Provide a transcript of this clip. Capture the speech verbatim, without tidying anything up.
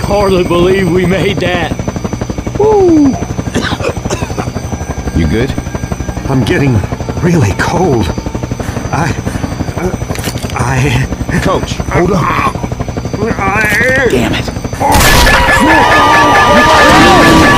hardly believe we made that. Woo! You good? I'm getting really cold. I... Uh, I... Coach, hold up. I... Damn it.